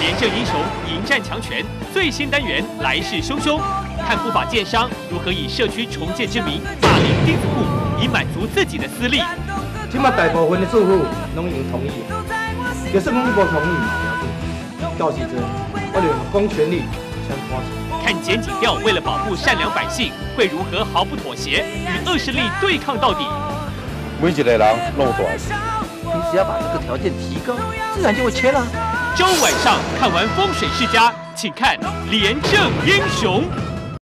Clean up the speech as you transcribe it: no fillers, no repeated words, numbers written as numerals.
廉政英雄迎战强权最新单元来势汹汹，看不法建商如何以社区重建之名霸凌钉子户，以满足自己的私利。 今麦大部分的住户拢已经同意，就算讲你无同意嘛，到时阵我就用公权力相拖起。 看检警调为了保护善良百姓，会如何毫不妥协与恶势力对抗到底？ 每一个人拢有大事， 你只要把这个条件提高，自然就会签了。 周晚上看完《风水世家》，请看《廉政英雄》。